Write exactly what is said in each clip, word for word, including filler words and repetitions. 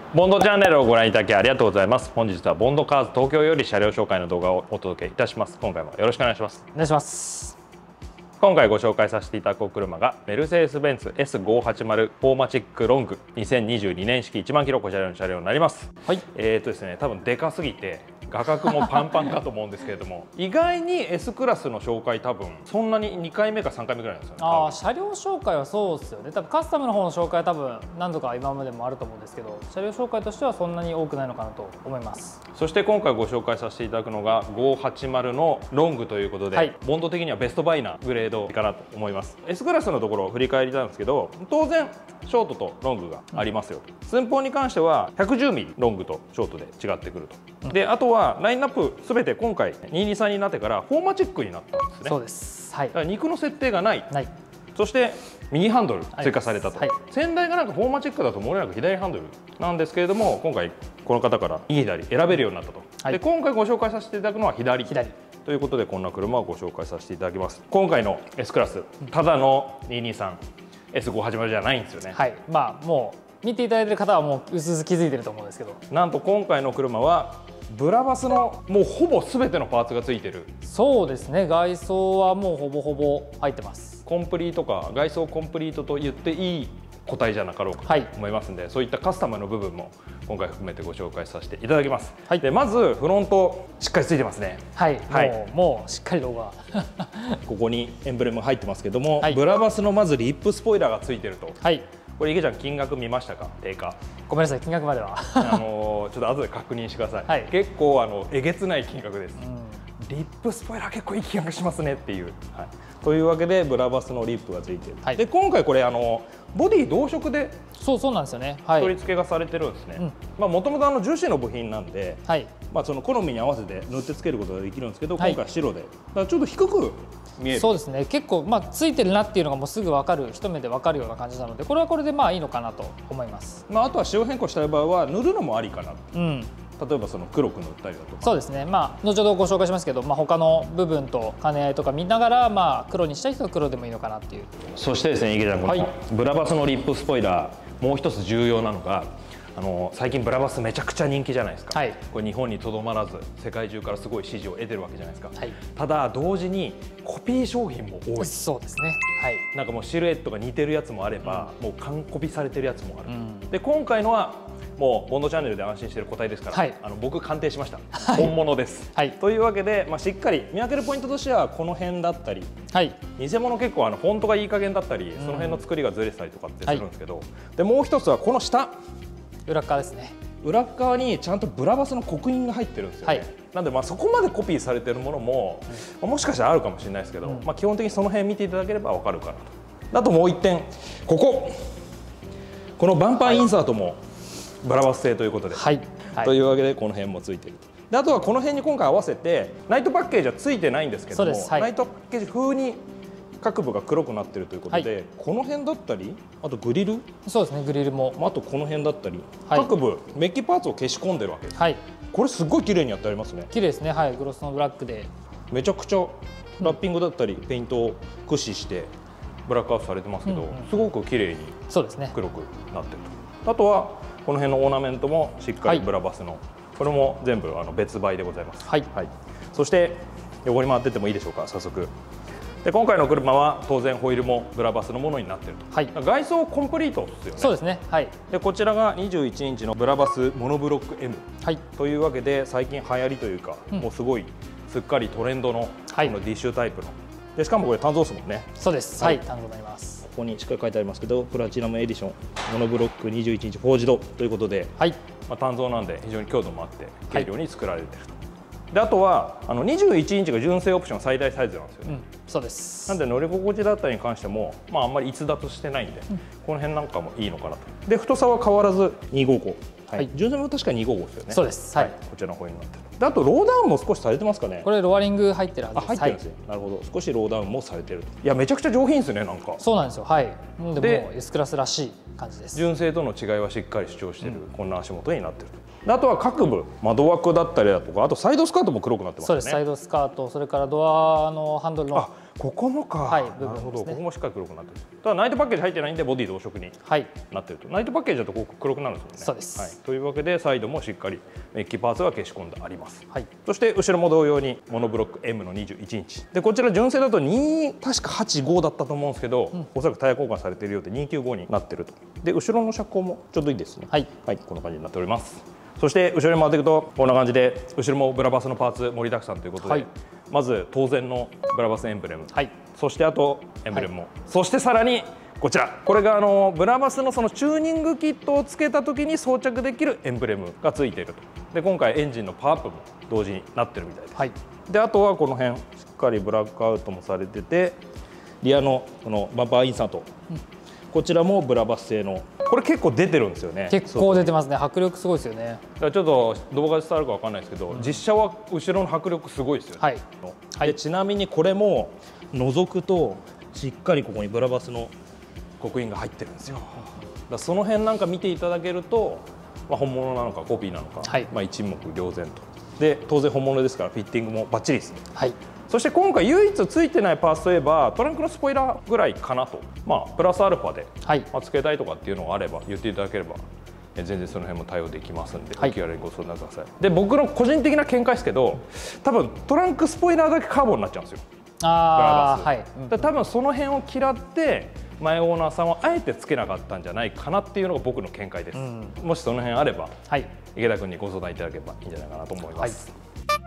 ボンドチャンネルをご覧いただきありがとうございます。本日はボンドカーズ東京より車両紹介の動画をお届けいたします。今回もよろしくお願いします。 お願いします。 今回ご紹介させていただくお車がメルセデス・ベンツ エスごひゃくはちじゅう フォーマチックロングにせんにじゅうにねん式いちまんキロこちらの車両になります。はい。えーとですね、多分でかすぎて画角もパンパンかと思うんですけれども、意外に S クラスの紹介多分そんなににかいめかさんかいめぐらいなんですよね。 ああ、車両紹介はそうですよね。多分カスタムの方の紹介は多分何度か今までもあると思うんですけど、車両紹介としてはそんなに多くないのかなと思います。 そして今回ご紹介させていただくのがごひゃくはちじゅうのロングということで、はい、ボンド的にはベストバイなグレードかなと思います。 S クラスのところを振り返りたんですけど、当然ショートとロングがありますよと、うん、寸法に関しては ひゃくじゅうミリ ロングとショートで違ってくると、うん、であとはラインナップすべて今回にひゃくにじゅうさんになってからフォーマチックになったんですね。 そうです、はい、 だから肉の設定がない、 ない。 そして右ハンドル追加されたと、はい、先代がなんかフォーマチックだともれなく左ハンドルなんですけれども、今回この方から右左選べるようになったと、はい、で今回ご紹介させていただくのは左左ということで、こんな車をご紹介させていただきます。今回の S クラス、ただのにひゃくにじゅうさん エスごひゃくはちじゅう じゃないんですよね。 はい、まあもう見ていただいている方はもう薄々気づいてると思うんですけど、 なんと今回の車はブラバスのもうほぼ全てのパーツがついてる。 そうですね、外装はもうほぼほぼ入ってます。 コンプリートか外装コンプリートと言っていい個体じゃなかろうかと思いますので、はい、そういったカスタムの部分も今回含めてご紹介させていただきます。はい、でまずフロントしっかりついてますね。 はい、はい、もうもうしっかりロゴがここにエンブレム入ってますけども、はい、ブラバスのまずリップスポイラーがついてると。はい、これ池ちゃん金額見ましたか？定価。 ごめんなさい、金額まではあのちょっと後で確認してください。はい、結構あのえげつない金額です。うん、リップスポイラー結構いい金額しますねっていう。はい、というわけでブラバスのリップがついてる。はい、で今回これあのボディ同色でそうそうなんですよね。はい、取り付けがされてるんですね。うん、まあもともとあの樹脂の部品なんで、はい、まあその好みに合わせて塗ってつけることができるんですけど、はい、今回白で、だからちょっと低く見える。 そうですね。結構まあついてるなっていうのがもうすぐ分かる、一目で分かるような感じなので、これはこれでまあいいのかなと思います。 まああとは仕様変更したい場合は塗るのもありかな。うん。例えばその黒く塗ったりだとか。 そうですね。まあ後ほどご紹介しますけど、まあ他の部分と兼ね合いとか見ながら、まあ黒にしたい人は黒でもいいのかなっていう。 そしてですね、池ちゃん、このブラバスのリップスポイラー、もう一つ重要なのが、あの最近ブラバスめちゃくちゃ人気じゃないですか。はい、これ日本にとどまらず世界中からすごい支持を得てるわけじゃないですか。はい、ただ同時にコピー商品も多い。 そうですね。はい、 なんかもうシルエットが似てるやつもあれば、うん、もう完コピされてるやつもある。うん、で今回のはもうボンドチャンネルで安心している個体ですから、はい、あの僕鑑定しました。はい、本物です。はい、というわけで、まあ、しっかり見分けるポイントとしてはこの辺だったり、はい、偽物結構あのフォントがいい加減だったり、うん、その辺の作りがずれてたりとかってするんですけど、はい、でもう一つはこの下裏側ですね。 裏側にちゃんとブラバスの刻印が入ってるんですよね。はい、なんでまあそこまでコピーされてるものも、うん、もしかしたらあるかもしれないですけど、うん、まあ基本的にその辺見ていただければ分かるかなと。あともう一点、こここのバンパーインサートもブラバス製ということで、はいはい、というわけでこの辺もついてると。であとはこの辺に今回合わせてナイトパッケージはついてないんですけども、はい、ナイトパッケージ風に各部が黒くなっているということで、はい、この辺だったり、あとグリル、 そうですね、グリルも、 あとこの辺だったり、はい、各部メッキパーツを消し込んでるわけです。はい、これすごい綺麗にやってありますね。 綺麗ですね。はい、グロスのブラックでめちゃくちゃラッピングだったり、ペイントを駆使してブラックアウトされてますけど、うんうん、すごく綺麗に黒くなってると。あとはこの辺のオーナメントもしっかりブラバスの、はい、これも全部あの別売でございます。はい、はい、そして横に回ってってもいいでしょうか、早速。で今回の車は当然ホイールもブラバスのものになっていると。はい、外装コンプリートですよね。 そうですね。はい、 でこちらがにじゅういちインチのブラバスモノブロック エム、はい、というわけで最近流行りというか、うん、もうすごいすっかりトレンドのこのディッシュタイプの、でしかもこれ単造ですもんね。 そうです。はい、単造になります。 ここにしっかり書いてありますけど、プラチナムエディションモノブロックにじゅういちインチフォージドということで、はい、まあ単造なんで非常に強度もあって軽量に作られていると。はい、であとはあのにじゅういちインチが純正オプション最大サイズなんですよね。うん、そうです。なんで乗り心地だったりに関しても、まあ、あんまり逸脱してないんで、うん、この辺なんかもいいのかなと。で太さは変わらずにひゃくごじゅうご、はい、純正も確かににひゃくごじゅうごですよね。そうです。はい、こちらの方になってる。であとローダウンも少しされてますかね。 これロアリング入ってるはずです。 あ、入ってるんですね。はい、なるほど。少しローダウンもされてると。いやめちゃくちゃ上品ですね、なんか。 そうなんですよ。はい。でも S クラスらしい感じです。 純正との違いはしっかり主張している、うん、こんな足元になってると。あとは各部窓枠だったりだとか、あとサイドスカートも黒くなってますね。 そうです。サイドスカート、それからドアのハンドルのここもか、 はい、 なるほど、ここもしっかり黒くなってる。ただナイトパッケージ入ってないんでボディ同色になってると、ナイトパッケージだとここ黒くなるんですよね。 そうです、 はい、というわけでサイドもしっかりメッキパーツが消し込んであります。 はい、 そして後ろも同様にモノブロック エム のにじゅういちインチで、こちら純正だとに確かはちじゅうごだったと思うんですけど、うん、おそらくタイヤ交換されているようでにひゃくきゅうじゅうごになってると。で後ろの車高もちょうどいいですね。はい、はい、こんな感じになっております。そして後ろに回っていくとこんな感じで、後ろもブラバスのパーツ盛りだくさんということで、はい、まず当然のブラバスエンブレム、はい、そしてあとエンブレムも、はい、そしてさらにこちら、これがあのブラバスのそのチューニングキットをつけた時に装着できるエンブレムがついていると。で今回エンジンのパワーアップも同時になってるみたいです。はい、であとはこの辺しっかりブラックアウトもされてて、リアのこのバンパーインサート、うん、こちらもブラバス製の、これ結構出てるんですよね。 結構出てますね。迫力すごいですよね。 だからちょっと動画で伝わるかわかんないですけど、うん、実車は後ろの迫力すごいですよね。はい、はい、でちなみにこれも覗くとしっかりここにブラバスの刻印が入ってるんですよ。だその辺なんか見ていただけると、まあ、本物なのかコピーなのか、はい、まあ一目瞭然と。で当然本物ですからフィッティングもバッチリですね。はい、そして今回唯一ついてないパーツといえばトランクのスポイラーぐらいかなと、まあ、プラスアルファで、はい、まあ、つけたいとかっていうのがあれば言っていただければ全然その辺も対応できますんで、はい、お気軽にご相談ください。で僕の個人的な見解ですけど、多分トランクスポイラーだけカーボンになっちゃうんですよ。あー、はい、だ多分その辺を嫌って前オーナーさんはあえてつけなかったんじゃないかなっていうのが僕の見解です。うん、もしその辺あれば、はい、池田君にご相談いただければいいんじゃないかなと思います。はい、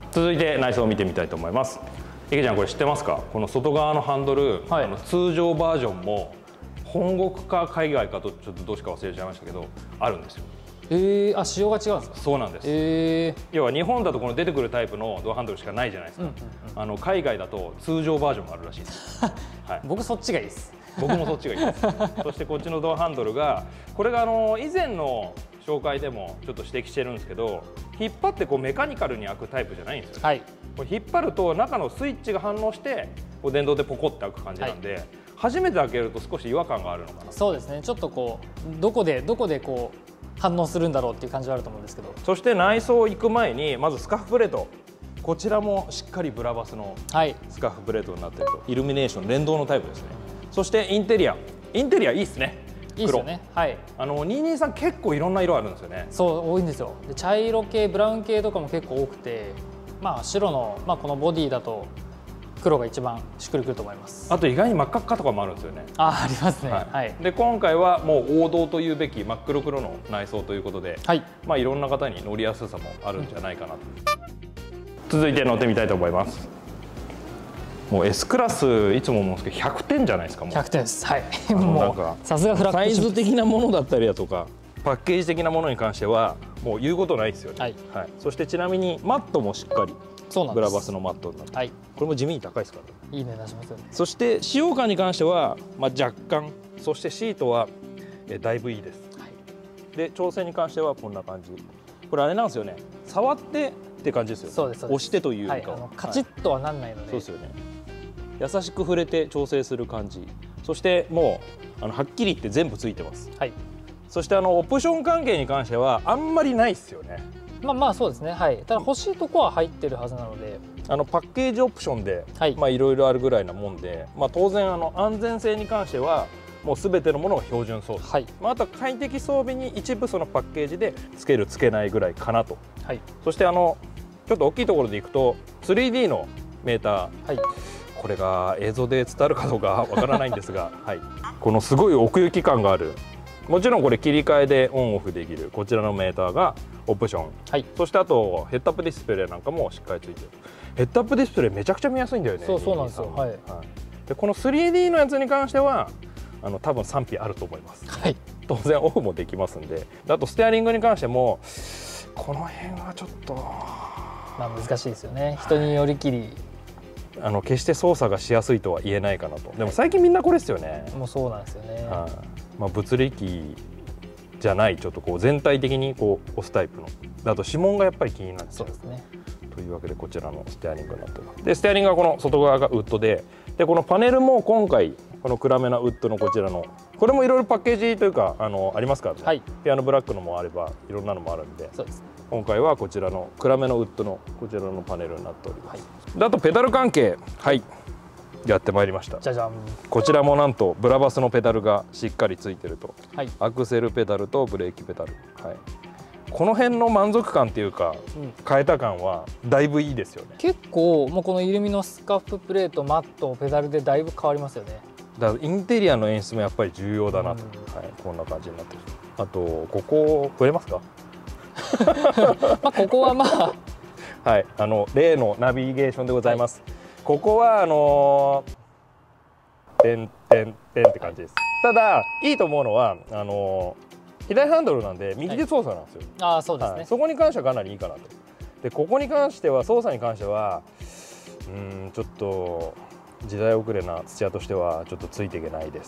続いて内装を見てみたいと思います。池ちゃんこれ知ってますか？この外側のハンドル、はい、あの通常バージョンも本国か海外かとちょっとどうしか忘れちゃいましたけどあるんですよ。 えー、あ仕様が違うんですか？ そうなんです。えー、要は日本だとこの出てくるタイプのドアハンドルしかないじゃないですか。うんうんうん、あの海外だと通常バージョンもあるらしいです。 はい、僕そっちがいいです。 僕もそっちがいいです。そしてこっちのドアハンドルがこれがあの以前の紹介でもちょっと指摘してるんですけど、引っ張ってこうメカニカルに開くタイプじゃないんですよ。はい、これ引っ張ると中のスイッチが反応してこう電動でポコって開く感じなんで、はい、初めて開けると少し違和感があるのかな。 そうですね。ちょっとこうどこでどこでこう反応するんだろうっていう感じはあると思うんですけど。 そして内装行く前にまずスカーフプレート、こちらもしっかりブラバスのスカーフプレートになっていると、イルミネーション連動のタイプですね。そしてインテリア、インテリアいいですね。 いいですよね。はい。 あのにひゃくにじゅうさん結構いろんな色あるんですよね。 そう多いんですよ。で茶色系、ブラウン系とかも結構多くて、まあ白のまあこのボディだと黒が一番しっくりくると思います。 あと意外に真っ赤っかとかもあるんですよね。 あ、ありますね。はい。はい、で今回はもう王道というべき真っ黒黒の内装ということで、はい、まあいろんな方に乗りやすさもあるんじゃないかなと。うん、続いて乗ってみたいと思います。もう エス クラスいつも思うんですけどひゃくてんじゃないですか。もうひゃくてんです。はい。もうさすがフラッグサイズ的なものだったりだとかパッケージ的なものに関してはもう言うことないですよね。はい。はい、そしてちなみにマットもしっかりブラバスのマットになって、はい、これも地味に高いですから、 ね、いい値段しますよね。 そして使用感に関しては、まあ、若干、そしてシートはえだいぶいいです。はい、で調整に関してはこんな感じ。これあれなんですよね。触ってって感じですよね。そうです。押してというか、はい、あのカチッとはなんないので、はい、 そうですよね。優しく触れて調整する感じ。そしてもうあのはっきり言って全部ついてます。はい。そしてあのオプション関係に関してはあんまりないですよね。 まあまあそうですね。はい。ただ欲しいとこは入ってるはずなので、 あのパッケージオプションで、はい、まあいろいろあるぐらいなもんで、まあ当然あの安全性に関してはもうすべてのものが標準装備。はい。まああとは快適装備に一部そのパッケージでつけるつけないぐらいかなと。はい。そしてあのちょっと大きいところでいくと スリーディー のメーター。はい。これが映像で伝わるかどうかわからないんですが、はい、このすごい奥行き感がある、もちろんこれ切り替えでオンオフできるこちらのメーターがオプション、はい、そしてあとヘッドアップディスプレイなんかもしっかりついてる。ヘッドアップディスプレイめちゃくちゃ見やすいんだよね。 そうそうなんですよ。はい、はい、 でこの スリーディー のやつに関してはあの多分賛否あると思います。はい、当然オフもできますんで。あとステアリングに関してもこの辺はちょっとまあ難しいですよね。人によりきりあの決して操作がしやすいとは言えないかなと。でも最近みんなこれですよね。 もうそうなんですよね。 はあ、まあ物理機じゃないちょっとこう全体的にこう押すタイプの。あと指紋がやっぱり気になっちゃう。そうですね。というわけでこちらのステアリングになってます。でステアリングはこの外側がウッドで、でこのパネルも今回この暗めなウッドのこちらのこれもいろいろパッケージというかあのありますからね。はい、ピアノブラックのもあればいろんなのもあるんで。そうです。今回はこちらの暗めのウッドのこちらのパネルになっております。はい、であとペダル関係、はい、 やってまいりました。 じゃじゃん。 こちらもなんとブラバスのペダルがしっかりついてると、 はい、 アクセルペダルとブレーキペダル、はい、この辺の満足感っていうか、うん、変えた感はだいぶいいですよね。 結構もうこのイルミのスカーフプレート、マット、ペダルでだいぶ変わりますよね。 だからインテリアの演出もやっぱり重要だなと、うん、はい、こんな感じになってる。あとここ増えますかまあここはまあはい、あの例のナビゲーションでございます、はい、ここはあのー、てんてんてんって感じです。ただいいと思うのはあのー、左ハンドルなんで右で操作なんですよ、 はい、ああそうですね、 はい、そこに関してはかなりいいかなと。でここに関しては操作に関してはうんちょっと時代遅れな土屋としてはちょっとついていけないです、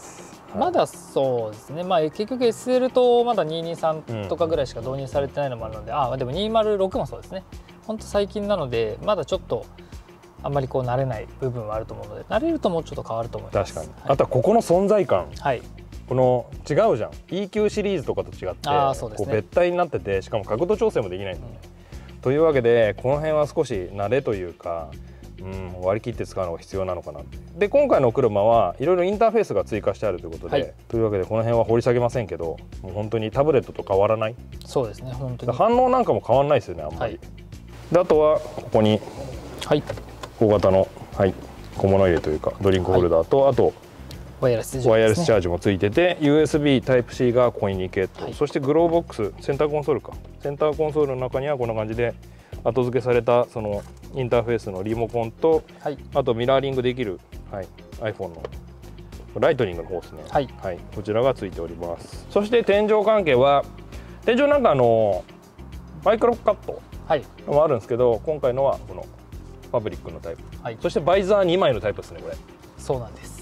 はい、まだそうですね、まあ、結局 エスエル とまだにひゃくにじゅうさんとかぐらいしか導入されてないのもあるので、うん、あでもにひゃくろくもそうですね。本当最近なのでまだちょっとあんまりこう慣れない部分はあると思うので、慣れるともうちょっと変わると思います。 確かに、はい、あとはここの存在感、 はい、 この違うじゃん イーキュー シリーズとかと違ってあそうです、ね、こう別体になっててしかも角度調整もできないんだよね、うん、というわけでこの辺は少し慣れというか、うん、割り切って使うのが必要なのかな。で今回の車はいろいろインターフェースが追加してあるということで、はい、というわけでこの辺は掘り下げませんけど、もう本当にタブレットと変わらない。 そうですね、本当に反応なんかも変わらないですよね、あんまり、はい、であとはここに大型の、はい、小物入れというかドリンクホルダーと、はい、あとワイヤレスチャージもついてて ユーエスビー タイプ シー がここににケーと、はい、そしてグローボックスセンターコンソールかセンターコンソールの中にはこんな感じで後付けされたそのインターフェースのリモコンと、はい、あとミラーリングできる、はい、iPhone のライトニングの方ですね、はいはい、こちらがついております。そして天井関係は天井なんかあのマイクロカットもあるんですけど、今回のはこのファブリックのタイプ、はい、そしてバイザーにまいのタイプですね。これそうなんです。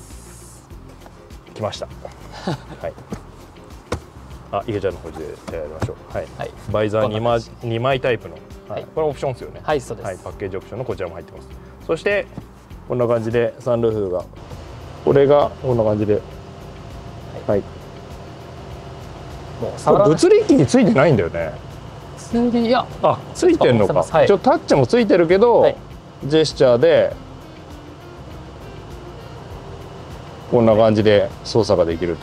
来ましたはい、あ池ちゃんの方でやりましょう、はいはい、バイザー にまい, にまいタイプの、はい、これオプションですよね。 はいそうです、 はい、パッケージオプションのこちらも入ってます。そしてこんな感じでサンルーフがこれがこんな感じで、はい、はい、もうこれ物理機についてないんだよね。 いやあついてんのか、はい、ちょっとタッチもついてるけど、はい、ジェスチャーでこんな感じで操作ができると。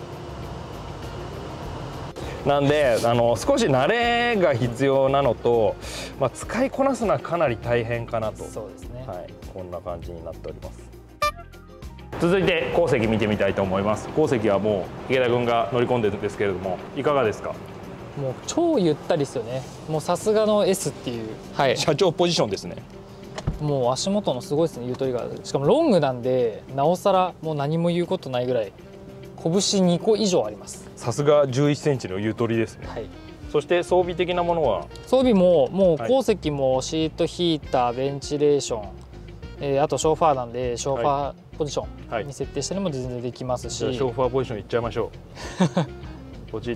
なんであの少し慣れが必要なのと、まあ、使いこなすのはかなり大変かなと。 そうですね、 はい、こんな感じになっております。続いて後席見てみたいと思います。後席はもう池田君が乗り込んでるんですけれどもいかがですか。 もう超ゆったりですよね。もうさすがの エス っていう、 はい、社長ポジションですね。 もう足元のすごいですね、ゆとりが。しかもロングなんでなおさらもう何も言うことないぐらい拳にこ以上あります。 さすがじゅういっセンチのゆとりですね、はい、そして装備的なものは装備ももう後席もシートヒーター、ベンチレーション、えー、あとショーファーなんでショーファーポジションに設定しても全然できますし、はい、 ショーファーポジションいっちゃいましょうポチッ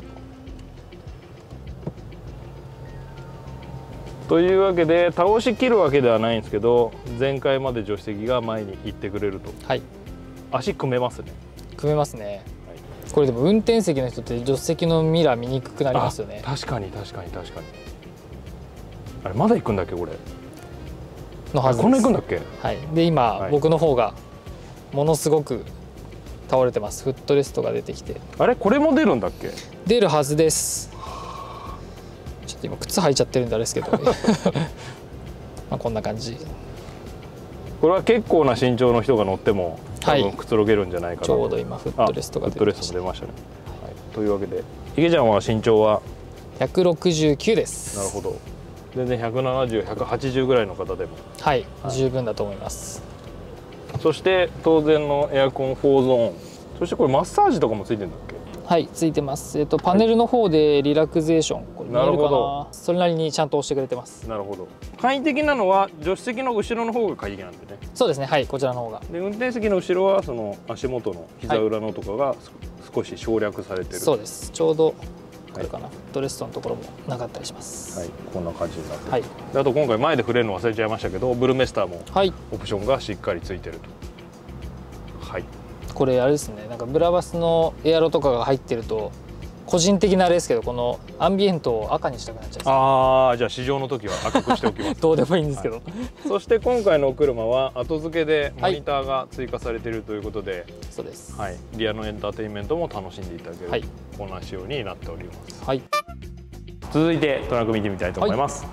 というわけで倒しきるわけではないんですけど前回まで助手席が前に行ってくれると、はい、足組めますね。 組めますね、はい、これでも運転席の人って助手席のミラー見にくくなりますよね。 確かに確かに確かに。あれまだ行くんだっけこれのはずです。 こんな行くんだっけ。 はい、で今、はい、僕の方がものすごく倒れてます。フットレストが出てきて。 あれこれも出るんだっけ。 出るはずです。ちょっと今靴履いちゃってるんであれですけどまあこんな感じ。 これは結構な身長の人が乗っても多分くつろげるんじゃないかな、 はい、ちょうど今フットレストが出てました。フットレストも出ましたね、はい、というわけで池ちゃんは身長はひゃくろくじゅうきゅうです。 なるほど。全然ひゃくななじゅう、ひゃくはちじゅうぐらいの方でもはい、はい、十分だと思います。 そして当然のエアコンよんゾーン、そしてこれマッサージとかもついてるんだっけ。 はいついてます。えっとパネルの方でリラクゼーション、はい、これ見えるかな。それなりにちゃんと押してくれてます。 なるほど。簡易的なのは助手席の後ろの方が快適なんでね。 そうですね、はいこちらの方が。 で運転席の後ろはその足元の膝裏のとかが、はい、少し省略されてる。 そうです。ちょうどこれかな、はい、フットレストのところもなかったりします。 はいこんな感じになってる、はい、であと今回前で触れるの忘れちゃいましたけどブルメスターもオプションがしっかりついてると。はい、 これあれですね、なんかブラバスのエアロとかが入ってると個人的なあれですけど、このアンビエントを赤にしたくなっちゃう。 ああ、じゃあ試乗の時は赤くしておきます。 どうでもいいんですけど、はい、 そして今回のお車は後付けでモニターが追加されているということで、はい、 そうです、 はい、リアのエンターテインメントも楽しんでいただける、はい、こんな仕様になっております、はい、続いてトランク見てみたいと思います、はい、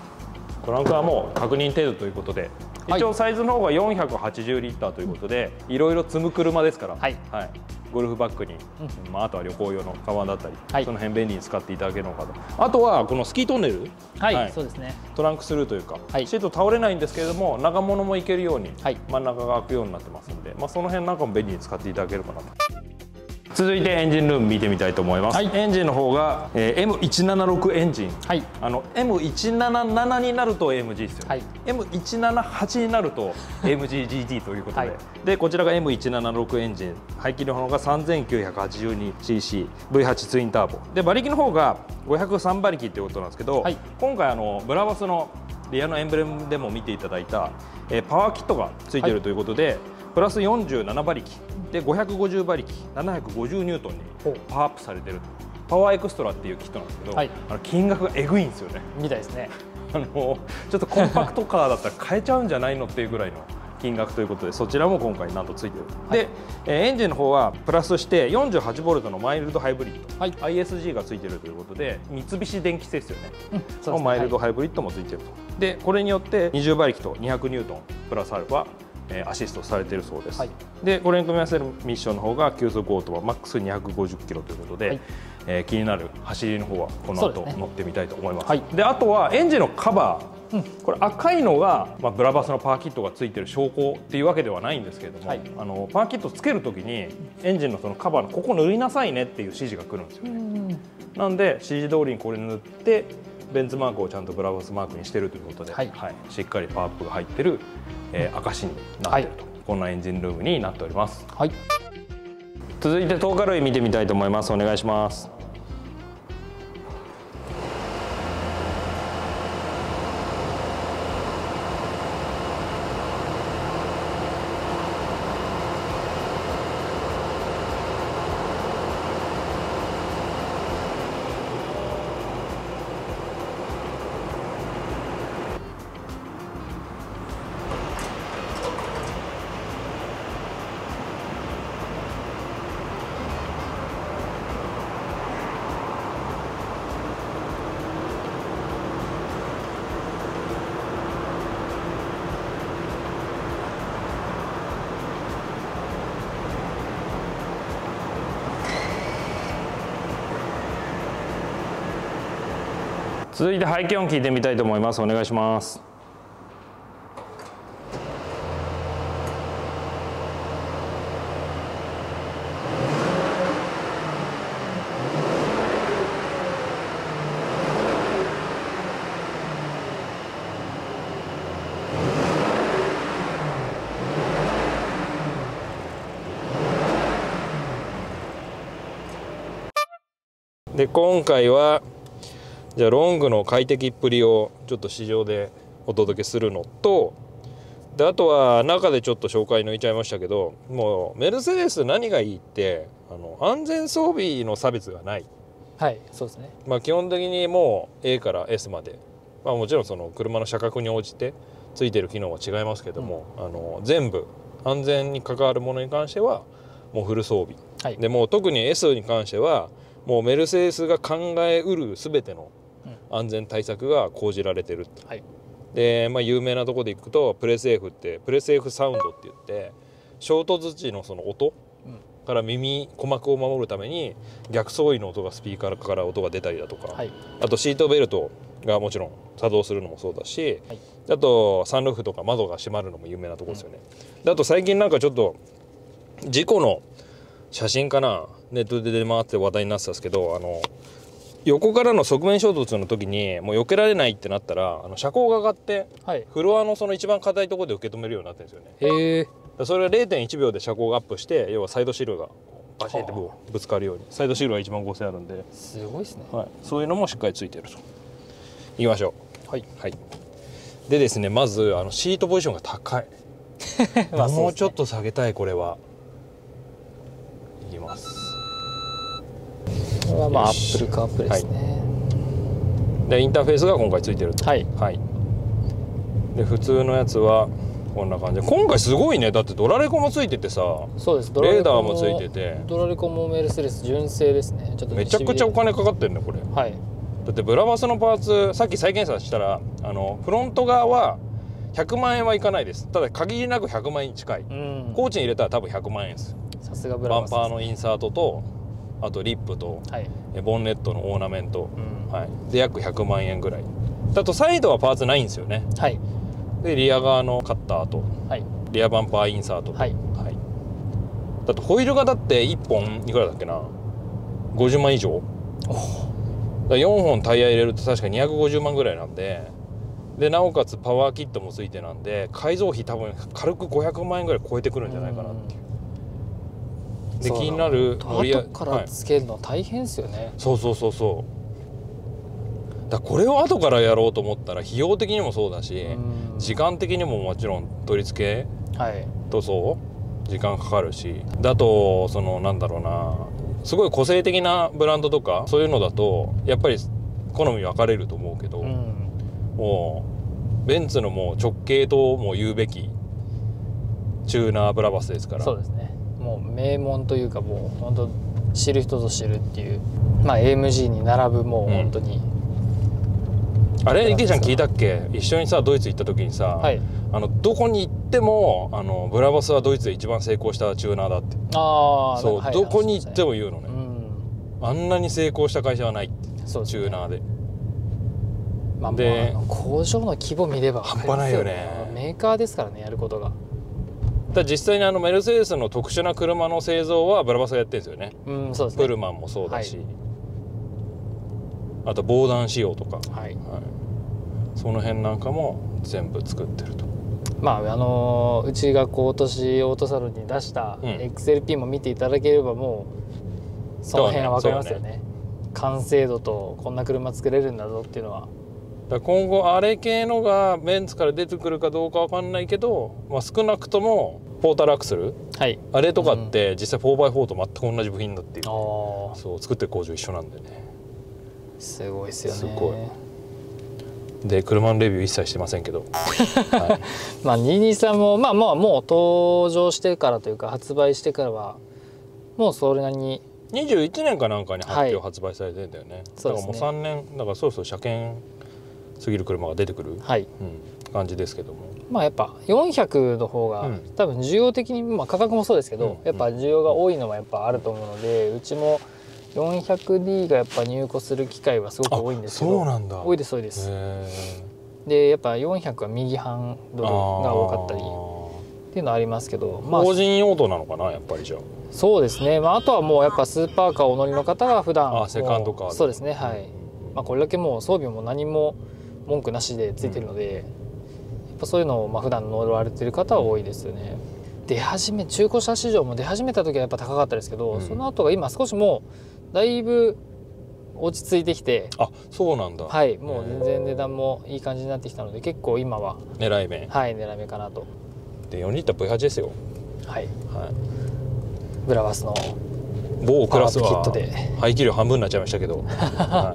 トランクはもう確認程度ということで、一応サイズの方がよんひゃくはちじゅうリッターということで、いろいろ積む車ですから、はい、はい、ゴルフバッグに、うん、まあ、あとは旅行用のカバンだったり、はい、その辺便利に使っていただけるのかと。あとはこのスキートンネル、 はい、はい、そうですね、 トランクスルーというか、はい、シート倒れないんですけれども長物もいけるように、はい、真ん中が開くようになってますので、まあ、その辺なんかも便利に使っていただけるかなと。続いてエンジンルーム見てみたいと思います、はい、エンジンの方が、えー、エムひゃくななじゅうろく エンジン、はい、あの エムひゃくななじゅうなな になると エーエムジー ですよ、はい、エムひゃくななじゅうはち になると エーエムジージーティー ということで、はい、でこちらが エムひゃくななじゅうろく エンジン、排気量の方が さんぜんきゅうひゃくはちじゅうにシーシー、ブイエイト ツインターボで、馬力の方がごひゃくさん馬力ということなんですけど、はい、今回あのブラバスのリアのエンブレムでも見ていただいた、えー、パワーキットがついているということで、はい、プラスよんじゅうなな馬力でごひゃくごじゅう馬力、ななひゃくごじゅうニュートンにパワーアップされているパワーエクストラっていうキットなんですけど、はい、あの金額がえぐいんですよね。 みたいですね。 あのちょっとコンパクトカーだったら買えちゃうんじゃないのっていうぐらいの金額ということで、そちらも今回なんとついてる、はい、で、えー、エンジンの方はプラスして よんじゅうはちボルト のマイルドハイブリッド、はい、アイエスジー がついてるということで、三菱電機製ですよね、うん、そのマイルドハイブリッドもついてると、でこれによってにじゅう馬力とにひゃくニュートンプラスアルファアシストされているそうです、はい、でこれに組み合わせるミッションの方が急速オートママックスにひゃくごじゅっキロということで、はい、えー、気になる走りの方はこの後、ね、乗ってみたいと思います。はい、であとはエンジンのカバー、うん、これ赤いのが、まあ、ブラバスのパワーキットがついている証拠っていうわけではないんですけれども、はい、あのパワーキットつけるときにエンジンのそのカバーのここ塗りなさいねっていう指示が来るんですよね。なんで指示通りにこれ塗ってベンツマークをちゃんとブラバスマークにしているということで、はいはい、しっかりパワーアップが入っている、えー、証になっていると、はい、こんなエンジンルームになっております、はい、続いて灯火類見てみたいと思います。お願いします。続いて排気音聞いてみたいと思います。お願いします。で今回はじゃあロングの快適っぷりをちょっと試乗でお届けするのと、であとは中でちょっと紹介抜いちゃいましたけど、もうメルセデス何がいいってあの安全装備の差別がない。 はい、そうですね。 まあ基本的にもう エー から エス まで、まあ、もちろんその車の車格に応じてついてる機能は違いますけども、うん、あの全部安全に関わるものに関してはもうフル装備、はい、でもう特に エス に関してはもうメルセデスが考えうる全ての安全対策が講じられてる、はい、で、まあ、有名なところでいくとプレセーフってプレセーフサウンドって言って衝突時のその音から耳鼓膜を守るために逆走位の音がスピーカーから音が出たりだとか、はい、あとシートベルトがもちろん作動するのもそうだし、はい、あとサンルーフとか窓が閉まるのも有名なところですよね、うん、であと最近なんかちょっと事故の写真かなネットで出回って話題になってたんですけど、あの横からの側面衝突の時にもう避けられないってなったらあの車高が上がって、はい、フロアのその一番硬いところで受け止めるようになってるんですよね。へえ。それが れいてんいちびょうで車高がアップして、要はサイドシールがバシッてぶつかるように、サイドシールはいちまんごせんあるんで、 すごいですね、 はい、そういうのもしっかりついてると。いきましょう。はい、はい、でですね、まずあのシートポジションが高いまあもうちょっと下げたい。これはいきます。 おはまあ Apple CarPlay ですね、 はい、でインターフェースが今回ついてると。 はい、 はい、で普通のやつはこんな感じで、今回すごいね。だってドラレコもついててさ、 そうです、 レーダーもついてて、 ドラレコもメルセデス純正ですね。ちょっとめちゃくちゃお金かかってるねこれ。 はい、 だってブラバスのパーツさっき再検査したら、あのフロント側はひゃくまんえんはいかないです。ただ限りなくひゃくまんえんに近い、うん、工賃入れたら多分ひゃくまんえんです。 さすがブラバスですね。 バンパーのインサートと、あとリップと、はい、ボンネットのオーナメント、うん、はい、で約ひゃくまんえんぐらいだと、サイドはパーツないんですよね。はい、でリア側のカッターと、はい、リアバンパーインサートと、はいはい、だとホイールがだっていっぽんいくらだっけな、ごじゅうまん以上。だよんほんタイヤ入れると確かにひゃくごじゅうまんぐらいなんで、でなおかつパワーキットもついてなんで、改造費多分軽くごひゃくまんえんぐらい超えてくるんじゃないかなっていう。で気になる後からつけるの大変ですよね、はい、 そうそうそうそう。だこれを後からやろうと思ったら費用的にもそうだし、時間的にももちろん取り付け、はい、塗装時間かかるし、だとそのなんだろうな、すごい個性的なブランドとかそういうのだとやっぱり好み分かれると思うけど、うん、もうベンツのもう直系とも言うべきチューナーブラバスですから。 そうですね、もう名門というか、もう本当知る人ぞ知るっていう、まあ エーエムジー に並ぶもう本当に、 うん、あれ池ちゃん聞いたっけ、一緒にさドイツ行った時にさ、はい、あのどこに行ってもあのブラバスはドイツで一番成功したチューナーだって。ああ、そう、はい、どこに行っても言うのね、うん、あんなに成功した会社はないって、そうですね、チューナーで。 まあ、で工場の規模見れば半端ないよね。 メーカーですからね、やることが。 だ実際にあのメルセデスの特殊な車の製造はブラバスがやってるんですよね。うん、そうですね。プルマンもそうだし、はい、あと防弾仕様とか、はいはい、その辺なんかも全部作ってると。 まああのー、うちが今年オートサロンに出した エックスエルピー も見ていただければ、もうその辺は分かりますよね。ね、完成度とこんな車作れるんだぞっていうのは。 だ今後あれ系のがベンツから出てくるかどうかわかんないけど、まあ、少なくともポータルアクセル、はい、あれとかって実際 フォーバイフォー と全く同じ部品だっていう、うん、そう作ってる工場一緒なんでね。 すごいですよね。すごい。 で車のレビュー一切してませんけど、はい、 まあにひゃくにじゅうさんもまあまあもう登場してからというか発売してからはもうそれなりににじゅういちねんかなんかに発表、はい、発売されてんだよね。だからもうさんねんだからそろそろ車検過ぎる車が出てくる、はい、うん、感じですけども、 まあやっぱよんひゃくの方が、うん、多分需要的に、まあ、価格もそうですけど、うん、やっぱ需要が多いのはやっぱあると思うので、うちも よんひゃくディー がやっぱ入庫する機会はすごく多いんですけど。 そうなんだ。 多いです多いです。でやっぱよんひゃくは右ハンドルが多かったりっていうのはありますけど、 まあ、法人用途なのかなやっぱり。じゃあそうですね、まあ、あとはもうやっぱスーパーカーお乗りの方が普段あセカンドカーそうですね、はい、まあ、これだけもう装備も何も文句なしでついてるので、うん、やっぱそういうのをまあ普段乗られてる方は多いですよね。出始め中古車市場も出始めた時はやっぱ高かったですけど、うん、その後が今少しもうだいぶ落ち着いてきて。 あ、そうなんだ。 はい、もう全然値段もいい感じになってきたので、結構今は狙い目。 はい、狙い目かなと。 でよんリッター ブイはち ですよ。 はい、はい、ブラバスの某クラスは排気量半分になっちゃいましたけど、はい、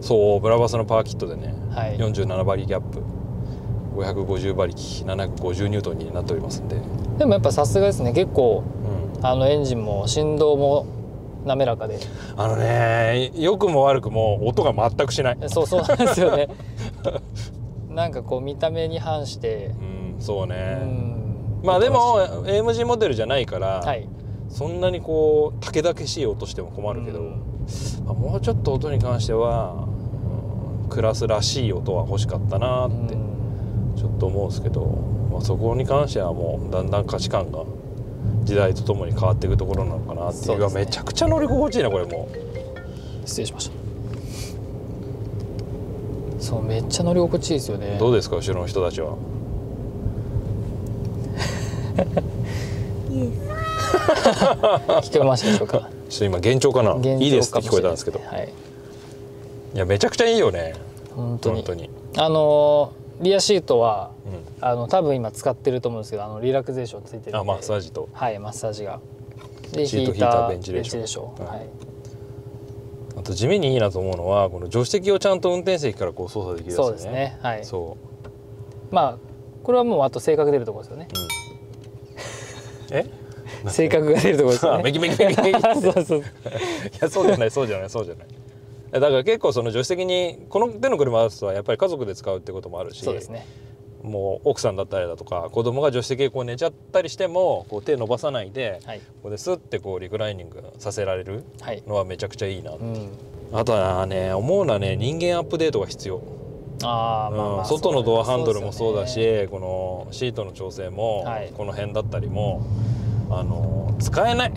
そうブラバスのパワーキットでね、はい、よんじゅうななばりギャップごひゃくごじゅうばりきななひゃくごじゅうニュートンになっておりますんで。 でもやっぱさすがですね、結構、うん、あのエンジンも振動も滑らかで、 あのね、良くも悪くも音が全くしない。 そうそうなんですよねなんかこう見た目に反して、 うん、そうね、うん、まあでも エーエムジー モデルじゃないから、はい、そんなにこうたけだけしい音しても困るけど、うん、まあ、もうちょっと音に関しては、うん、クラスらしい音は欲しかったなってちょっと思うんですけど、まあ、そこに関してはもうだんだん価値観が時代とともに変わっていくところなのかなっていう。う、ね、めちゃくちゃ乗り心地いいなこれ。もう失礼しました。そうめっちゃ乗り心地いいですよね。 どうですか後ろの人たちは聞こえましたでしょうか。ちょっと今幻聴かな、いいですって聞こえたんですけど、はい、いやめちゃくちゃいいよね本当に。本当にあのリアシートは、うん、あの多分今使ってると思うんですけど、あのリラクゼーションついてるんで、 あマッサージと、 はい、マッサージがでシートヒーターベンチレーション、 はい、 と地味にいいなと思うのはこの助手席をちゃんと運転席からこう操作できるやつね。 そうですね。はい。 そうまあこれはもうあと性格出るところですよね。 うん、え性格が出るところですよね。 メキメキメキメキそうそう。 いやそうじゃないそうじゃないそうじゃない。だから結構その助手席にこの手の車だとはやっぱり家族で使うってこともあるし、 そうですね。 もう奥さんだったりだとか子供が助手席でこう寝ちゃったりしてもこう手伸ばさないで、はい、ここでスッてこうリクライニングさせられるのはめちゃくちゃいいなって、はい、うん、あとはね思うのはね人間アップデートが必要。あ、まあまあ、外のドアハンドルもそうだし、ね、このシートの調整もこの辺だったりも、はい、あの使えない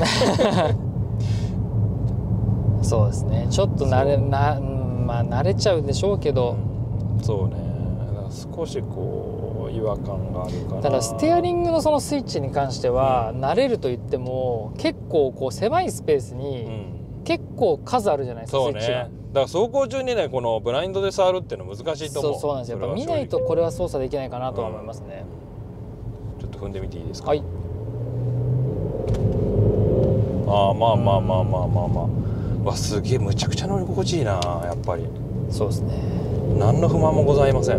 そうですね。ちょっと慣れな、まあ慣れちゃうでしょうけど、 うん、そうね。少しこう違和感があるかな。 ただステアリングのそのスイッチに関しては、うん、慣れると言っても結構こう狭いスペースに結構数あるじゃないですか、 そうね、スイッチが。だから走行中にねこのブラインドで触るっていうのは難しいと思う。 そうそうなんですよ。やっぱ見ないとこれは操作できないかなとは思いますね、 うん、ちょっと踏んでみていいですか。 はい。 ああまあまあまあまあまあまあ、わすげえむちゃくちゃ乗り心地いいなやっぱり。 そうですね。 何の不満もございません。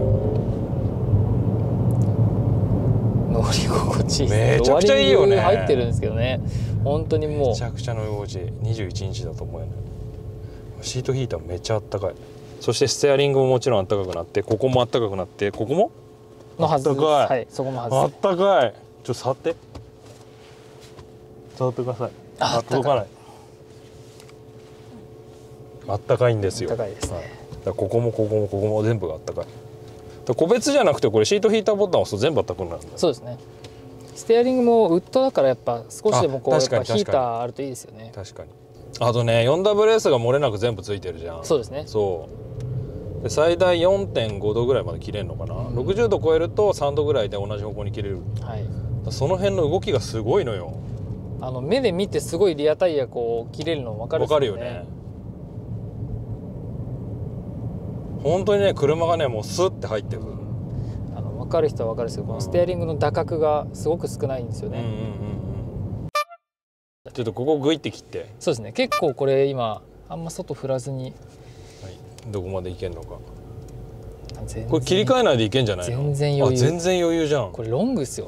乗り心地いい。 めちゃくちゃいいよね。 入ってるんですけどね。本当にもうめちゃくちゃ乗り心地いい。にじゅういちインチだと思うよね。シートヒーターめっちゃあったかい。そしてステアリングももちろんあったかくなって、ここもあったかくなって、ここものはず。 あったかい。 はい、そこもはず。 あったかい。ちょっと触って。触ってください。あ、届かない。あったかいんですよ。 あったかいですね。はい、 だここもここもここも全部があったかい。個別じゃなくてこれシートヒーターボタンを押すと全部あったかくなるんだ。 そうですね。ステアリングもウッドだからやっぱ少しでもこうやっぱヒーターあるといいですよね。 確かに。あとね フォーダブリューエス が漏れなく全部ついてるじゃん。 そうですね。 そうで最大 よんてんごどぐらいまで切れるのかな、うん、ろくじゅうど超えるとさんどぐらいで同じ方向に切れる、はい、その辺の動きがすごいのよ。 あの目で見てすごいリアタイヤこう切れるの分かる、ね、 分かるよね。本当にね車がねもうスッて入ってくる、うん、 あの分かる人は分かるんですけど、このステアリングの打角がすごく少ないんですよね。 ちょっとここグイって切って。 そうですね。結構これ今あんま外振らずに、はい、 どこまでいけんのか。これ切り替えないでいけんじゃないの。 全然余裕。 あ全然余裕じゃん。 これロングですよ。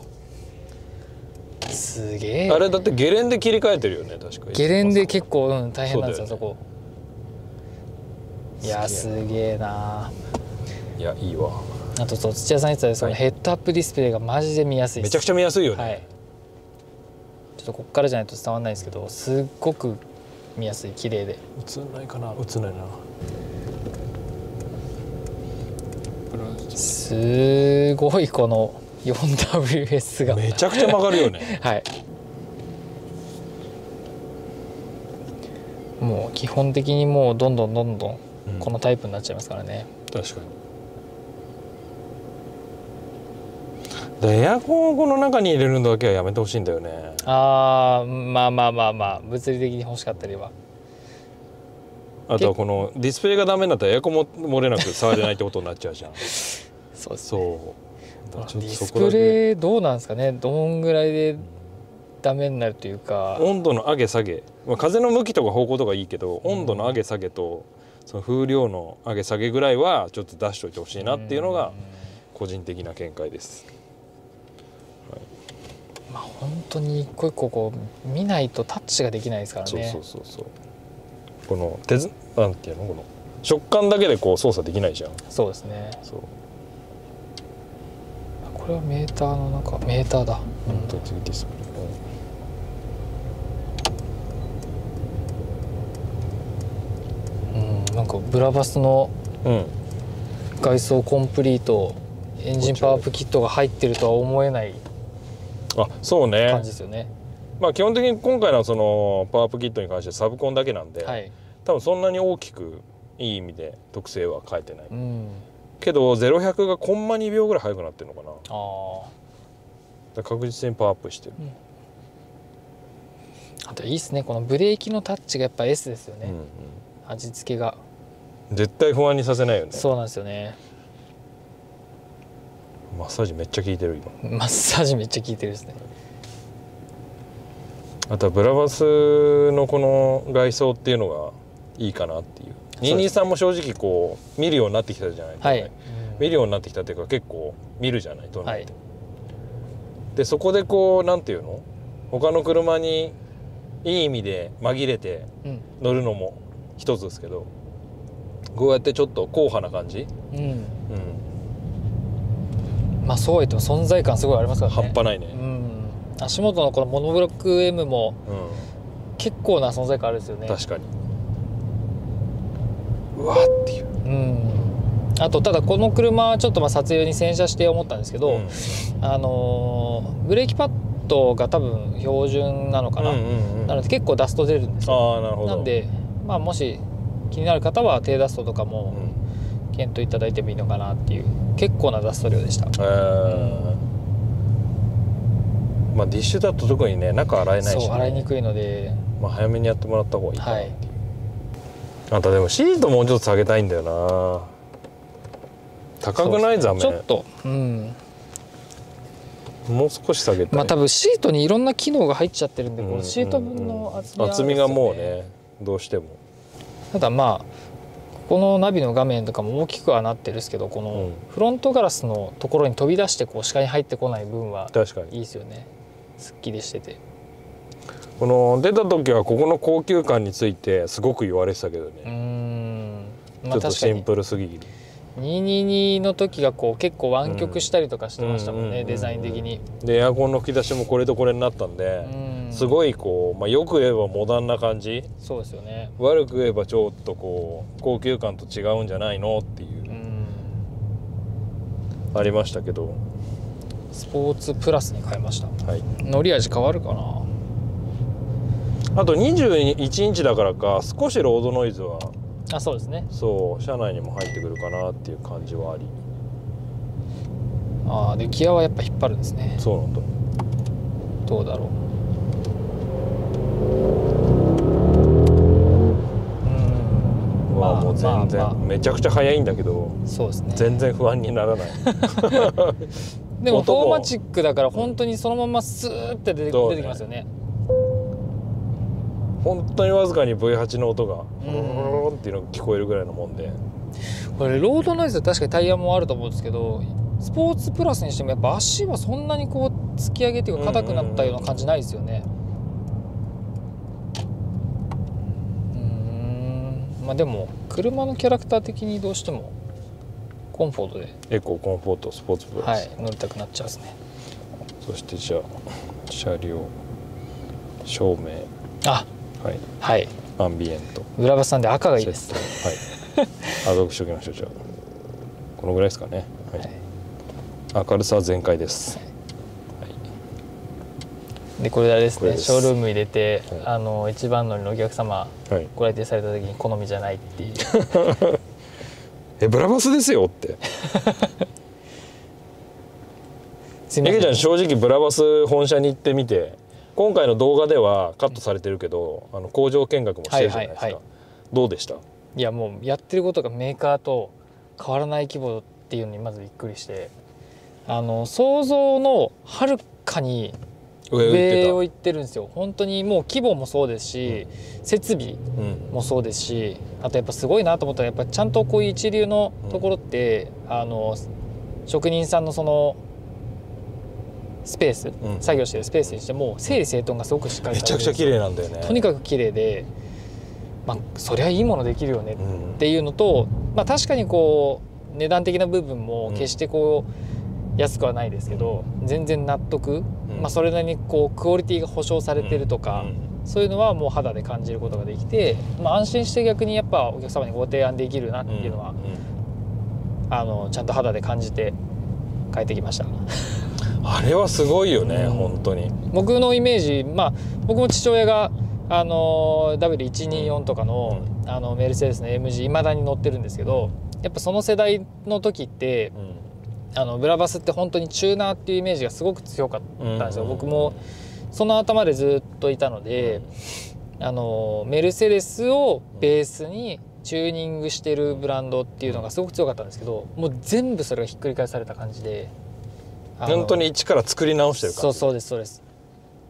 すげえ。 あれだってゲレンで切り替えてるよね確か。 ゲレンで結構、うん、大変なんですよ、そこ。いやすげえな。 いやいいわ。 あとそう土屋さん言ってたそのヘッドアップディスプレイがマジで見やすいです。 めちゃくちゃ見やすいよね、はい、 ちょっとここからじゃないと伝わらないですけどすっごく見やすい綺麗で。 映んないかな。映んないな。 すごいこの フォーダブリューエス がめちゃくちゃ曲がるよねはい。もう基本的にもうどんどんどんどんこのタイプになっちゃいますからね、 うん、確かに。エアコンをこの中に入れるのだけはやめてほしいんだよね。 ああまあまあまあまあ物理的に欲しかったりは。 あとはこのディスプレイがダメになったらエアコンも漏れなく触れないってことになっちゃうじゃんそうですね。 そうディスプレイどうなんですかね。どんぐらいでダメになるというか、 温度の上げ下げ、まあ、風の向きとか方向とかいいけど、温度の上げ下げとその風量の上げ下げぐらいはちょっと出しといてほしいなっていうのが個人的な見解です。はい、 まあ本当に一個一個こう見ないとタッチができないですからね。 そうそうそうそう。この手ずなんていうのこの食感だけでこう操作できないじゃん。 そうですね。 そう。 これはメーターの中メーターだ。 うん、とディスプレイ。 うん、なんかブラバスの外装コンプリート、うん、エンジンパワーアップキットが入ってるとは思えないあそうね感じですよね。 まあ基本的に今回のそのパワーアップキットに関してサブコンだけなんで、はい、多分そんなに大きくいい意味で特性は変えてない、うん、けどゼロひゃくがコンマにびょうぐらい速くなってるのかな。あだ確実にパワーアップしてる、うん、 あといいですねこのブレーキのタッチがやっぱ エス ですよね、うんうん、味付けが絶対不安にさせないよね。 そうなんですよね。 マッサージめっちゃ効いてる今。マッサージめっちゃ効いてるですね。 あとはブラバスのこの外装っていうのがいいかなっていう。にひゃくにじゅうさんも正直こう見るようになってきたじゃない、 はい、 見るようになってきたっていうか結構見るじゃない都内で、 はい、 でそこでこうなんていうの他の車にいい意味で紛れて乗るのも一つですけど、うん、こうやってちょっと硬派な感じ、うん、うん、 まあそうは言っても存在感すごいありますからね。 半端ないね、うん、 足元のこのモノブロック M も結構な存在感あるんですよね。 確かにうわーっていう、うん、 あとただこの車はちょっとまあ撮影に洗車して思ったんですけど、うん、あのー、ブレーキパッドが多分標準なのかな、うんうんうん、なので結構ダスト出るんですよ。 あー、なるほど。 なんで、まあ、もし気になる方は低ダストとかも検討いただいてもいいのかなっていう結構なダスト量でした。えーうん、まあディッシュだと特にね中洗えないし、ね、 そう洗いにくいので、 まあ、早めにやってもらった方がいいかなっていう、はい、あんたでもシートもうちょっと下げたいんだよな。高くない？ザメちょっと、うん、 もう少し下げたい。 まあ多分シートにいろんな機能が入っちゃってるんで、うんうんうん、このシート分の厚みは、ね、 厚みがもうねどうしても。 ただまあこのナビの画面とかも大きくはなってるんですけど、このフロントガラスのところに飛び出してこう視界に入ってこない分はいいですよね。すっきりしてて。 この出た時はここの高級感についてすごく言われてたけどね。うーん、 まあ、ちょっとシンプルすぎる。 にひゃくにじゅうにの時がこう結構湾曲したりとかしてましたもんね、デザイン的に。 でエアコンの吹き出しもこれとこれになったんで、うん、すごいこう、まあ、よく言えばモダンな感じ。 そうですよね。 悪く言えばちょっとこう高級感と違うんじゃないのっていう、うん、ありましたけど、 スポーツプラスに変えました。 はい、 乗り味変わるかな。 あとにじゅういちインチだからか少しロードノイズはあ、そうですね。 そう車内にも入ってくるかなっていう感じはあり。 ああ、でギアはやっぱ引っ張るんですね。 そうなんだ。 どうだろう。 うん、まあもう全然、まあまあ、めちゃくちゃ速いんだけど、 そうですね、 全然不安にならないでもフォーマチックだから本当にそのままスーッて出て、ね、出てきますよね。 本当にわずかに ブイはち の音がロロロロンっていうのが聞こえるぐらいのもんで、 これロードノイズは確かにタイヤもあると思うんですけど、スポーツプラスにしてもやっぱ足はそんなにこう突き上げっていうか硬くなったような感じないですよね。うん、まあでも車のキャラクター的にどうしてもコンフォートでエココンフォートスポーツプラス、 はい、乗りたくなっちゃうんですね。 そしてじゃあ車両照明、 あ、はい、はい、 アンビエント、 裏バスさんで赤がいいです。 はい、アドブしておきましょう。じゃあこのぐらいですかね。はい、はい、明るさは全開です。はい、でこれあれですね、ショールーム入れて、はい、あの一番乗りのお客様、はい、ご来店された時に好みじゃないっていうえブラバスですよってすみません、えけちゃん正直ブラバス本社に行ってみて、今回の動画ではカットされてるけど、うん、あの工場見学もしてるじゃないですか、はいはいはい、どうでした？いやもうやってることがメーカーと変わらない規模っていうのにまずびっくりして、あの想像のはるかに上を行ってるんですよ。本当にもう規模もそうですし、うん、設備もそうですし、あとやっぱすごいなと思ったらやっぱちゃんとこういう一流のところって、うん、あの職人さんのそのスペース、うん、作業してるスペースにしても整理整頓がすごくしっかりされてるんですよ。めちゃくちゃ綺麗なんだよね。とにかく綺麗で、まあ、そりゃいいものできるよねっていうのと、まあ、確かにこう値段的な部分も決してこう安くはないですけど、全然納得、まあ、それなりにこうクオリティが保証されてるとか、そういうのはもう肌で感じることができて、まあ、安心して逆にやっぱお客様にご提案できるなっていうのは、あのちゃんと肌で感じて帰ってきました。あれはすごいよね、うん、本当に。僕のイメージ、まあ僕も父親があの ダブリューひゃくにじゅうよん とかの、うん、あのメルセデスの エムジー いまだに乗ってるんですけど、やっぱその世代の時って、うん、あのブラバスって本当にチューナーっていうイメージがすごく強かったんですよ、うん、僕もその頭でずっといたので、うん、あのメルセデスをベースにチューニングしてるブランドっていうのがすごく強かったんですけど、もう全部それがひっくり返された感じで、本当に一から作り直してる感じ。そうそうですそうです。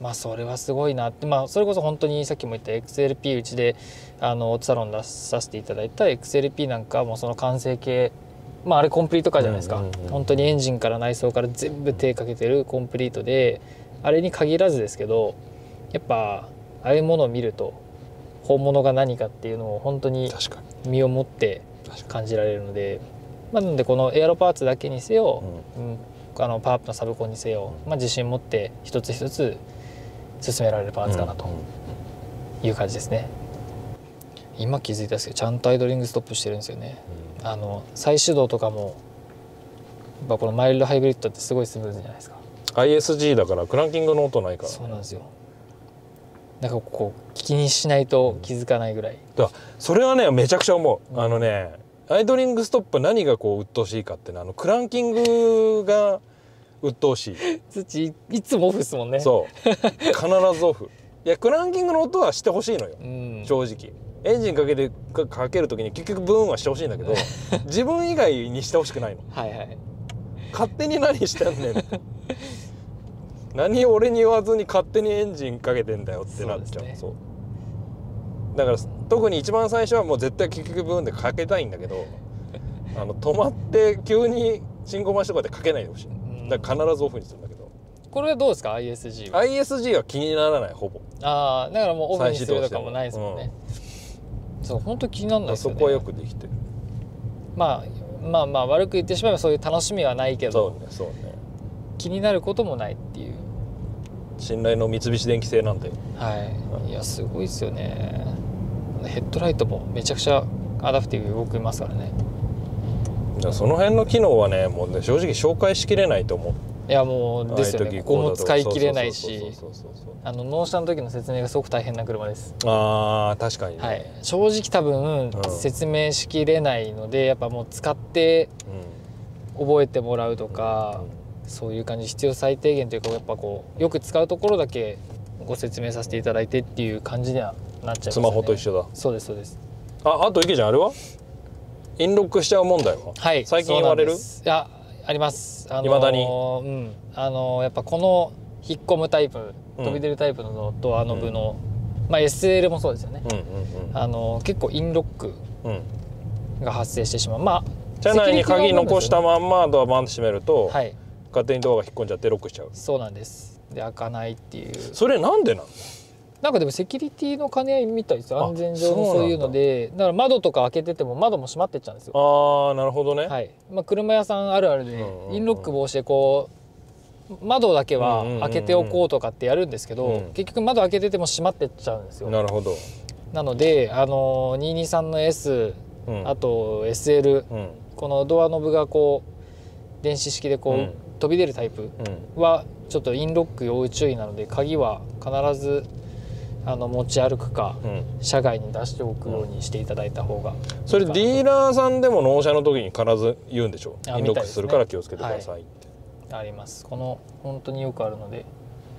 まあそれはすごいなって、まあ、それこそ本当にさっきも言った エックスエルピー うちであのオートサロン出させていただいた エックスエルピー なんかもその完成形、まあ、あれコンプリートカーじゃないですか、うんうんうん、本当にエンジンから内装から全部手かけてるコンプリートで、あれに限らずですけど、やっぱああいうものを見ると本物が何かっていうのを本当に身をもって感じられるので、まあ、なのでこのエアロパーツだけにせよ、うんうん、あのパワーアップのサブコンにせよ、まあ、自信持って一つ一つ進められるパーツかなという感じですね。今気づいたんですけど、ちゃんとアイドリングストップしてるんですよね。うん、あの再始動とかもやっぱこのマイルドハイブリッドってすごいスムーズじゃないですか。 アイエスジー だからクランキングの音ないから、ね、 そうなんですよ。なんかこう気にしないと気づかないぐらい、 だそれはねめちゃくちゃ思う、うん、あのねアイドリングストップ何がこう鬱陶しいかってね、あのクランキングが鬱陶しい。 土いつもオフですもんね。 そう必ずオフ。いやクランキングの音はしてほしいのよ、うん、正直エンジンかけてかかける時に結局ブーンはしてほしいんだけど自分以外にしてほしくないの。はいはい、勝手に何してんねん何俺に言わずに勝手にエンジンかけてんだよってなっちゃう。そうですね、そうだから特に一番最初はもう絶対結局ブーンでかけたいんだけどあの止まって急に信号待ちとかでかけないでほしい。だから必ずオフにするんだけど。 これはどうですか アイエスジー は。 アイエスジー は気にならない、ほぼ。 ああ、だからもうオフにするとかもないですもんね。うん、そう本当気にならないですよね。 そこはよくできてる。 まあまあまあ悪く言ってしまえばそういう楽しみはないけど、 そうねそうね、 気になることもないっていう。 信頼の三菱電機製なんで。 はい、うん、いやすごいですよね。ヘッドライトもめちゃくちゃアダプティブに動きますからね。 その辺の機能はねもうね正直紹介しきれないと思う。 いやもうですよね。ここも使い切れないし、あの納車の時の説明がすごく大変な車です。 あー確かにね、 はい、正直多分説明しきれないので、やっぱもう使って覚えてもらうとか、うん、そういう感じ、必要最低限というかやっぱこうよく使うところだけご説明させていただいてっていう感じにはなっちゃいますね。 スマホと一緒だ。 そうですそうです。 あ、あと池ちゃんあれはインロックしちゃう問題は、はい、最近言われる？いやあります。あのー、 未だに、 うん、あのー、やっぱこの引っ込むタイプ、飛び出るタイプのドアノブの、うん、まあ エスエル もそうですよね。うんうんうん、あのー、結構インロックが発生してしまう。まあ車内に鍵残したまんまドアバンと閉めると、はい、勝手にドアが引っ込んじゃってロックしちゃう。 そうなんです。で開かないっていう。 それなんでなの？ なんかでもセキュリティの兼ね合いみたいですよ。安全上のそういうので、だから窓とか開けてても窓も閉まってっちゃうんですよ。 ああなるほどね。はい。 まあ車屋さんあるあるで、うんうん、インロック防止でこう窓だけは開けておこうとかってやるんですけど、うんうんうん、結局窓開けてても閉まってっちゃうんですよ。なるほど。なのであのにひゃくにじゅうさんの S、うん、あと エスエル、うん、このドアノブがこう電子式でこう、うん、飛び出るタイプはちょっとインロック要注意なので、鍵は必ずあの持ち歩くか、うん、車外に出しておくようにしていただいた方がいいかなと。 それディーラーさんでも納車の時に必ず言うんでしょう。インロックするから気をつけてくださいって、 はい、あります。この本当によくあるので。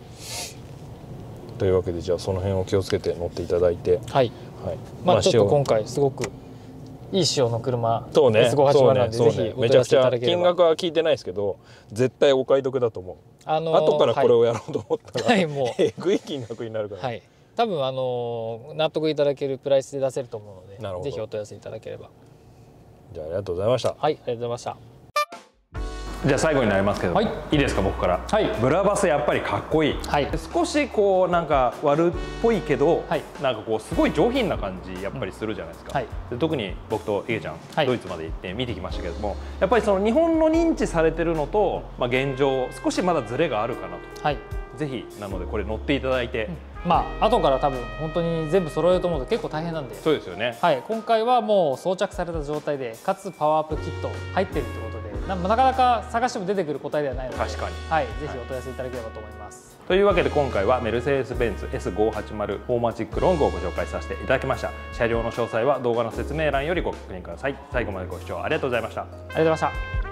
というわけでじゃあその辺を気をつけて乗っていただいて、はい、 はい、まあちょっと今回すごくいい仕様の車、 そうね、エスごひゃくはちまる なんで、 ぜひお問い合わせいただければ。 めちゃくちゃ金額は聞いてないですけど絶対お買い得だと思う。あのー、後からこれをやろうと思ったら、はい、もうえぐい金額になるから、はい、 多分あの納得いただけるプライスで出せると思うので、ぜひお問い合わせいただければ。 じゃあありがとうございました。 はい、ありがとうございました。 じゃあ最後になりますけど、はい、いいですか僕から、はい、ブラバスやっぱりかっこいい、はい、少しこうなんか悪っぽいけど、はい、なんかこうすごい上品な感じやっぱりするじゃないですか、うん、はい、で特に僕といげちゃん、はい、ドイツまで行って見てきましたけれども、やっぱりその日本の認知されてるのと、まあ、現状少しまだズレがあるかなと、はい、ぜひなのでこれ乗っていただいて、うん、まあ後から多分本当に全部揃えようと思うと結構大変なんで、そうですよね、はい、今回はもう装着された状態でかつパワーアップキット入ってるってことで、な, なかなか探しても出てくる答えではないので、確かに、はい、ぜひお問い合わせいただければと思います。はい、というわけで今回はメルセデス・ベンツ エスごひゃくはちじゅう フォーマチックロングをご紹介させていただきました。車両の詳細は動画の説明欄よりご確認ください。最後までご視聴ありがとうございました。ありがとうございました。